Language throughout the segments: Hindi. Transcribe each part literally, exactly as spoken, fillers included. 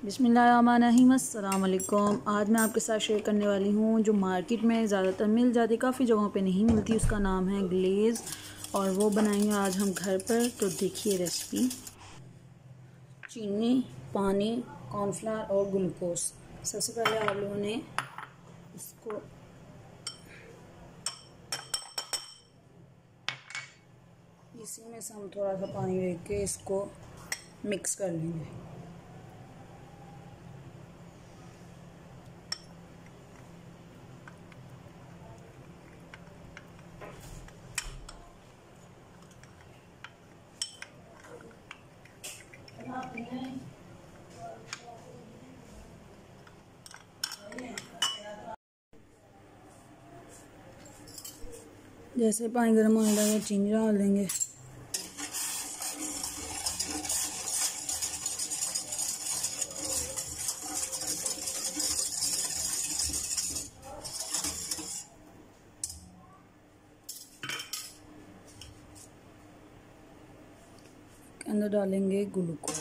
बिस्मिल्लाहिर्रहमानिर्रहीम। अस्सलाम वालेकुम। आज मैं आपके साथ शेयर करने वाली हूँ जो मार्केट में ज़्यादातर मिल जाती, काफ़ी जगहों पे नहीं मिलती। उसका नाम है ग्लेज़ और वो बनाएंगे आज हम घर पर। तो देखिए रेसिपी। चीनी, पानी, कॉर्नफ्लावर और ग्लूकोज। सबसे पहले आप लोगों ने इसको इसी में से हम थोड़ा सा पानी लेके इसको मिक्स कर लेंगे। जैसे पानी गर्म होने लगे चीनी डाल देंगे। के अंदर डालेंगे ग्लूकोज।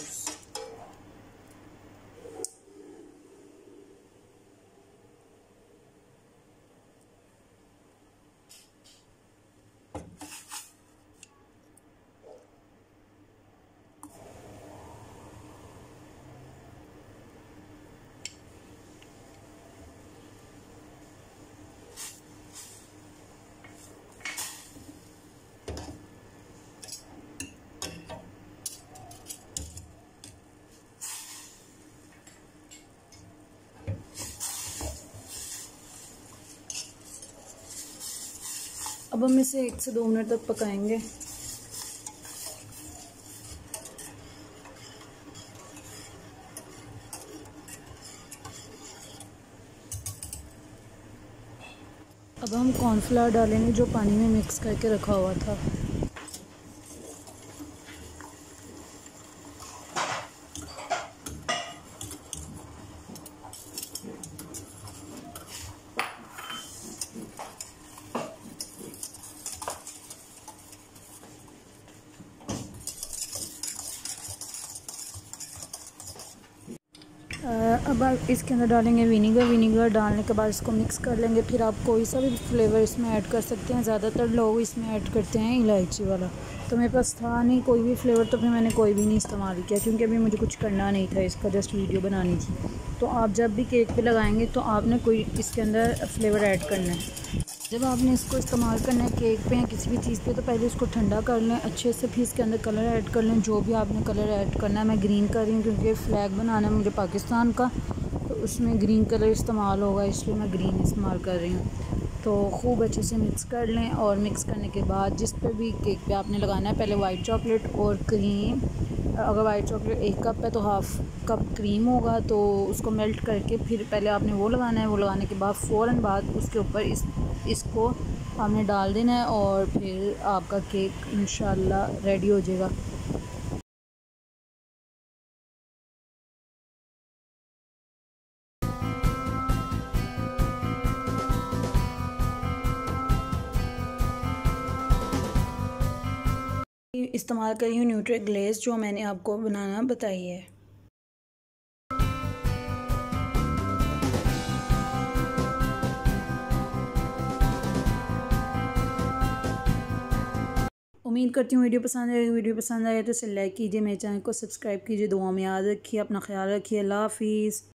अब हम इसे एक से दो मिनट तक पकाएंगे। अब हम कॉर्नफ्लावर डालेंगे जो पानी में मिक्स करके रखा हुआ था। अब आप इसके अंदर डालेंगे विनीगर। विनीगर डालने के बाद इसको मिक्स कर लेंगे। फिर आप कोई सा भी फ्लेवर इसमें ऐड कर सकते हैं। ज़्यादातर लोग इसमें ऐड करते हैं इलायची वाला, तो मेरे पास था नहीं कोई भी फ्लेवर, तो फिर मैंने कोई भी नहीं इस्तेमाल किया क्योंकि अभी मुझे कुछ करना नहीं था, इसका जस्ट वीडियो बनानी थी। तो आप जब भी केक पे लगाएंगे तो आपने कोई इसके अंदर फ्लेवर ऐड करना है। जब आपने इसको इस्तेमाल करना है केक पे या किसी भी चीज़ पे, तो पहले इसको ठंडा कर लें अच्छे से। फिर इसके अंदर कलर ऐड कर लें, जो भी आपने कलर ऐड करना है। मैं ग्रीन कर रही हूँ क्योंकि फ्लैग बनाना है मुझे पाकिस्तान का, तो उसमें ग्रीन कलर इस्तेमाल होगा, इसलिए मैं ग्रीन इस्तेमाल कर रही हूँ। तो खूब अच्छे से मिक्स कर लें और मिक्स करने के बाद जिस पे भी केक पे आपने लगाना है, पहले वाइट चॉकलेट और क्रीम। अगर वाइट चॉकलेट एक कप है तो हाफ़ कप क्रीम होगा, तो उसको मेल्ट करके फिर पहले आपने वो लगाना है। वो लगाने के बाद फ़ौरन बाद उसके ऊपर इस इसको आपने डाल देना है और फिर आपका केक इंशाल्लाह रेडी हो जाएगा। इस्तेमाल करी हूँ न्यूट्री ग्लेज़ जो मैंने आपको बनाना बताई है। उम्मीद करती हूँ वीडियो पसंद आएगी। वीडियो पसंद आए तो इसे लाइक कीजिए, मेरे चैनल को सब्सक्राइब कीजिए। दुआ में याद रखिए, अपना ख्याल रखिए। अल्लाह हाफिज़।